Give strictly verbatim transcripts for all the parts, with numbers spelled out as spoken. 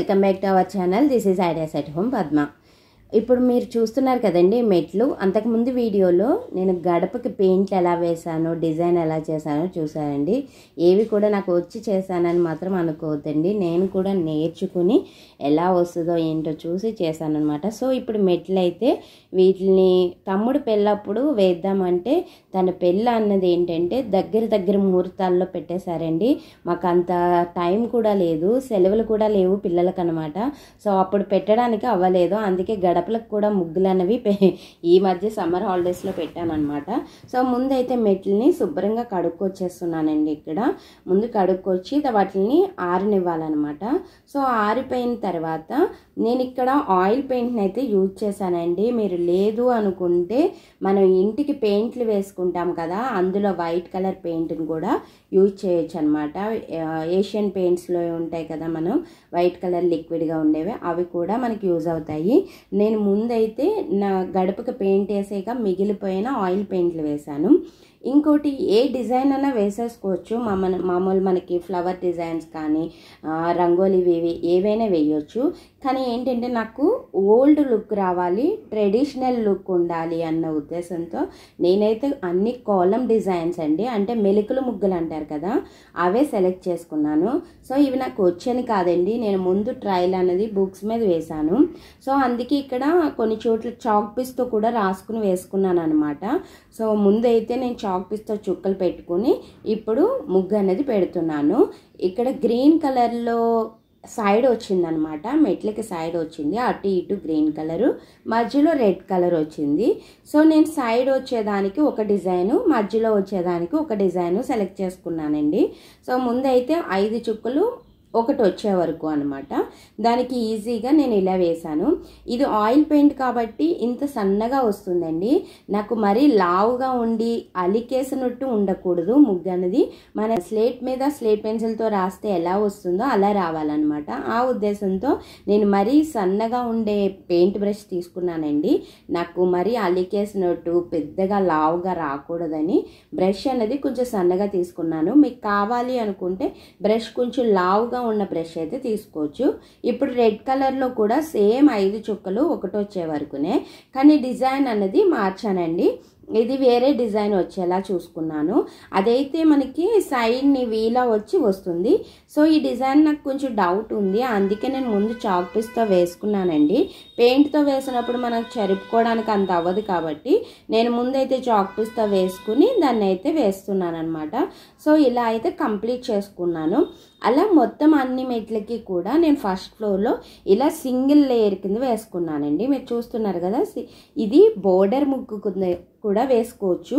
Welcome back to our channel. This is ideas at home Padma. ఇప్పుడు మీరు చూస్తున్నారు కదండి మెట్లు. అంతకుముందు వీడియోలో నేను గడపకి పెయింట్లు ఎలా వేసానో, డిజైన్ ఎలా చేశానో చూసానండి. ఏవి కూడా నాకు వచ్చి చేశానని మాత్రం అనుకోవద్దండి. నేను కూడా నేర్చుకుని ఎలా వస్తుందో ఏంటో చూసి చేశానన్నమాట. సో ఇప్పుడు మెట్లు అయితే వీటిని తమ్ముడు పెళ్ళప్పుడు వేద్దామంటే తన పెళ్ళి అన్నది ఏంటంటే దగ్గర దగ్గర ముహూర్తాల్లో పెట్టేశారండి. మాకు అంత టైం కూడా లేదు, సెలవులు కూడా లేవు పిల్లలకు అనమాట. సో అప్పుడు పెట్టడానికి అవ్వలేదు. అందుకే గడపలకు కూడా ముగ్గులు అనేవి ఈ మధ్య సమ్మర్ హాలిడేస్లో పెట్టానమాట. సో ముందైతే మెట్లని శుభ్రంగా కడుక్కొచ్చేస్తున్నానండి. ఇక్కడ ముందు కడుక్కొచ్చి వాటిని ఆరనివ్వాలన్నమాట. సో ఆరిపోయిన తర్వాత నేను ఇక్కడ ఆయిల్ పెయింట్ని అయితే యూజ్ చేశానండి. మీరు లేదు అనుకుంటే మనం ఇంటికి పెయింట్లు వేసుకుంటాం కదా, అందులో వైట్ కలర్ పెయింట్ని కూడా యూజ్ చేయొచ్చు అనమాట. ఏషియన్ పెయింట్స్లో ఉంటాయి కదా మనం వైట్ కలర్ లిక్విడ్గా ఉండేవి, అవి కూడా మనకి యూజ్ అవుతాయి. నేను ముందైతే నా గడపకి పెయింట్ వేసాక మిగిలిపోయిన ఆయిల్ పెయింట్లు వేశాను. ఇంకోటి ఏ డిజైన్ అన్నా వేసేసుకోవచ్చు. మన మామూలు మనకి ఫ్లవర్ డిజైన్స్ కానీ రంగోలీ వేవి ఏవైనా వేయవచ్చు. కానీ ఏంటంటే నాకు ఓల్డ్ లుక్ రావాలి, ట్రెడిషనల్ లుక్ ఉండాలి అన్న ఉద్దేశంతో నేనైతే అన్ని కాలం డిజైన్స్ అండి, అంటే మెలికలు ముగ్గులు అంటారు కదా, అవే సెలెక్ట్ చేసుకున్నాను. సో ఇవి నాకు వచ్చని కాదండి, నేను ముందు ట్రయల్ అనేది బుక్స్ మీద వేశాను. సో అందుకే ఇక్కడ కొన్ని చోట్ల చాక్ పీస్తో కూడా రాసుకుని వేసుకున్నాను అనమాట. సో ముందైతే నేను చాక్ పీస్తో చుక్కలు పెట్టుకుని ఇప్పుడు ముగ్గు అనేది పెడుతున్నాను. ఇక్కడ గ్రీన్ కలర్లో సైడ్ వచ్చిందనమాట, మెట్లకి సైడ్ వచ్చింది, అటు ఇటు గ్రీన్ కలరు, మధ్యలో రెడ్ కలర్ వచ్చింది. సో నేను సైడ్ వచ్చేదానికి ఒక డిజైను, మధ్యలో వచ్చేదానికి ఒక డిజైను సెలెక్ట్ చేసుకున్నానండి. సో ముందైతే ఐదు చుక్కలు ఒకటి వచ్చే వరకు అనమాట. దానికి ఈజీగా నేను ఇలా వేశాను. ఇది ఆయిల్ పెయింట్ కాబట్టి ఇంత సన్నగా వస్తుందండి. నాకు మరీ లావుగా ఉండి అలికేసినట్టు ఉండకూడదు ముగ్గు అనేది. మన స్లేట్ మీద స్లేట్ పెన్సిల్తో రాస్తే ఎలా వస్తుందో అలా రావాలన్నమాట. ఆ ఉద్దేశంతో నేను మరీ సన్నగా ఉండే పెయింట్ బ్రష్ తీసుకున్నానండి. నాకు మరీ అలికేసినట్టు పెద్దగా లావుగా రాకూడదని బ్రష్ అనేది కొంచెం సన్నగా తీసుకున్నాను. మీకు కావాలి అనుకుంటే బ్రష్ కొంచెం లావుగా ఉన్న బ్రష్ అయితే తీసుకోవచ్చు. ఇప్పుడు రెడ్ కలర్లో కూడా సేమ్ ఐదు చుక్కలు ఒకటి వచ్చే వరకునే, కానీ డిజైన్ అన్నది మార్చానండి. ఇది వేరే డిజైన్ వచ్చేలా చూసుకున్నాను. అదైతే మనకి సైడ్ని వీలా వచ్చి వస్తుంది. సో ఈ డిజైన్ నాకు కొంచెం డౌట్ ఉంది, అందుకే నేను ముందు చాక్ పీస్తో వేసుకున్నానండి. పెయింట్తో వేసినప్పుడు మనకు చెరుపుకోవడానికి అంత అవ్వదు కాబట్టి నేను ముందైతే చాక్ పీస్తో వేసుకుని దాన్ని అయితే వేస్తున్నాను అనమాట. సో ఇలా అయితే కంప్లీట్ చేసుకున్నాను. అలా మొత్తం అన్ని మెట్లకి కూడా నేను ఫస్ట్ ఫ్లోర్లో ఇలా సింగిల్ లేయర్ కింద వేసుకున్నానండి. మీరు చూస్తున్నారు కదా, ఇది బోర్డర్ ముగ్గు కూడా వేసుకోవచ్చు,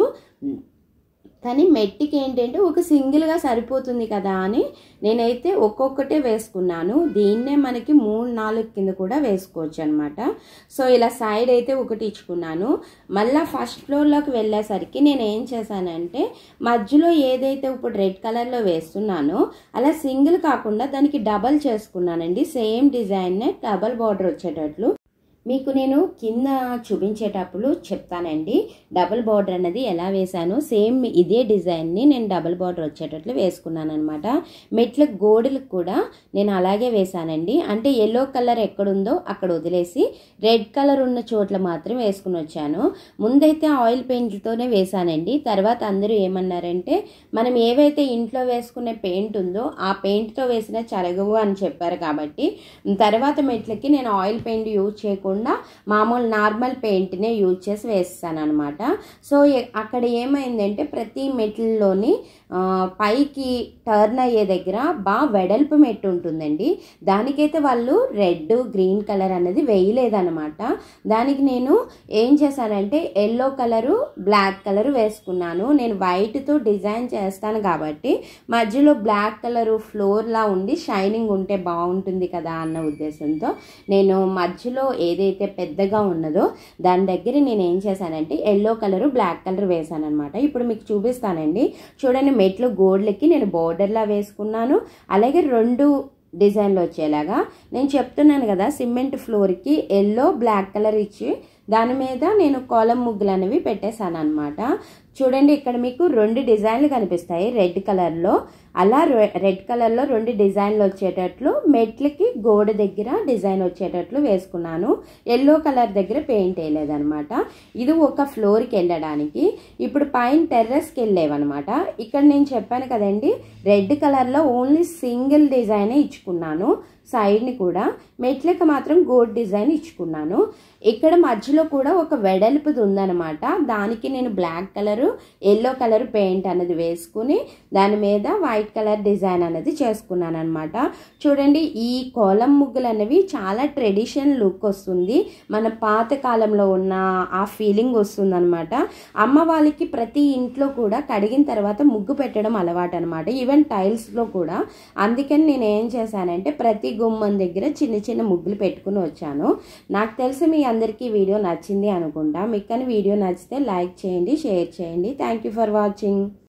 కానీ మెట్టికి ఏంటంటే ఒక సింగిల్గా సరిపోతుంది కదా అని నేనైతే ఒక్కొక్కటే వేసుకున్నాను. దీన్నే మనకి మూడు నాలుగు కింద కూడా వేసుకోవచ్చు అనమాట. సో ఇలా సైడ్ అయితే ఒకటి ఇచ్చుకున్నాను. మళ్ళీ ఫస్ట్ ఫ్లోర్లోకి వెళ్ళేసరికి నేను ఏం చేశానంటే మధ్యలో ఏదైతే ఇప్పుడు రెడ్ కలర్లో వేస్తున్నానో అలా సింగిల్ కాకుండా దానికి డబల్ చేసుకున్నానండి. సేమ్ డిజైన్నే డబల్ బార్డర్ వచ్చేటట్లు మీకు నేను కింద చూపించేటప్పుడు చెప్తానండి. డబుల్ బార్డర్ అన్నది ఎలా వేసాను, సేమ్ ఇదే డిజైన్ని నేను డబుల్ బార్డర్ వచ్చేటట్లు వేసుకున్నాను అనమాట. మెట్ల గోడలకు కూడా నేను అలాగే వేసానండి. అంటే ఎల్లో కలర్ ఎక్కడుందో అక్కడ వదిలేసి రెడ్ కలర్ ఉన్న చోట్ల మాత్రం వేసుకుని వచ్చాను. ముందైతే ఆయిల్ పెయింట్తోనే వేసానండి. తర్వాత అందరూ ఏమన్నారంటే మనం ఏవైతే ఇంట్లో వేసుకునే పెయింట్ ఉందో ఆ పెయింట్తో వేసిన చెరగవు అని చెప్పారు. కాబట్టి తర్వాత మెట్లకి నేను ఆయిల్ పెయింట్ యూజ్ చేయకుండా మామూలు నార్మల్ పెయింట్నే యూజ్ చేసి వేస్తాను అనమాట. సో అక్కడ ఏమైందంటే ప్రతి మెట్లలోని పైకి టర్న్ అయ్యే దగ్గర బాగా వెడల్పు మెట్టు ఉంటుందండి. దానికైతే వాళ్ళు రెడ్ గ్రీన్ కలర్ అనేది వేయలేదన్నమాట. దానికి నేను ఏం చేశానంటే ఎల్లో కలరు బ్లాక్ కలర్ వేసుకున్నాను. నేను వైట్తో డిజైన్ చేస్తాను కాబట్టి మధ్యలో బ్లాక్ కలరు ఫ్లోర్లా ఉండి షైనింగ్ ఉంటే బాగుంటుంది కదా అన్న ఉద్దేశంతో నేను మధ్యలో ఏదైతే పెద్దగా ఉన్నదో దాని దగ్గర నేను ఏం చేశానంటే ఎల్లో కలరు బ్లాక్ కలర్ వేసాను అనమాట. ఇప్పుడు మీకు చూపిస్తానండి. చూడండి, మెట్లు గోడలకి నేను బోర్డర్లా వేసుకున్నాను. అలాగే రెండు డిజైన్లు వచ్చేలాగా నేను చెప్తున్నాను కదా, సిమెంట్ ఫ్లోర్కి ఎల్లో బ్లాక్ కలర్ ఇచ్చి దాని మీద నేను కోలం ముగ్గులు అనేవి పెట్టేశాను అనమాట. చూడండి ఇక్కడ మీకు రెండు డిజైన్లు కనిపిస్తాయి రెడ్ కలర్లో. అలా రెడ్ కలర్లో రెండు డిజైన్లు వచ్చేటట్లు మెట్లకి గోడ దగ్గర డిజైన్ వచ్చేటట్లు వేసుకున్నాను. ఎల్లో కలర్ దగ్గర పెయింట్ వేయలేదనమాట. ఇది ఒక ఫ్లోర్కి వెళ్ళడానికి. ఇప్పుడు పైన టెర్రస్కి వెళ్ళేవన్నమాట. ఇక్కడ నేను చెప్పాను కదండి రెడ్ కలర్లో ఓన్లీ సింగిల్ డిజైనే ఇచ్చుకున్నాను. సైడ్ని కూడా మెట్లకి మాత్రం గోల్డ్ డిజైన్ ఇచ్చుకున్నాను. ఇక్కడ మధ్యలో కూడా ఒక వెడల్పుది ఉందన్నమాట. దానికి నేను black colour yellow colour paint అనేది వేసుకుని దాని మీద వైట్ కలర్ డిజైన్ అనేది చేసుకున్నాను అనమాట. చూడండి ఈ కోలం ముగ్గులు అనేవి చాలా ట్రెడిషన్ లుక్ వస్తుంది. మన పాత కాలంలో ఉన్న ఆ ఫీలింగ్ వస్తుంది అనమాట. అమ్మ వాళ్ళకి ప్రతి ఇంట్లో కూడా కడిగిన తర్వాత ముగ్గు పెట్టడం అలవాటు అనమాట, ఈవెన్ టైల్స్లో కూడా. అందుకని నేను ఏం చేశానంటే ప్రతి గుమ్మం దగ్గర చిన్న చిన్న ముగ్గులు పెట్టుకుని వచ్చాను. నాకు తెలిసి మీ అందరికీ వీడియో నచ్చింది అనుకుంటా. మీకు కానీ వీడియో నచ్చితే లైక్ చేయండి, షేర్ చేయండి. Thank you for watching.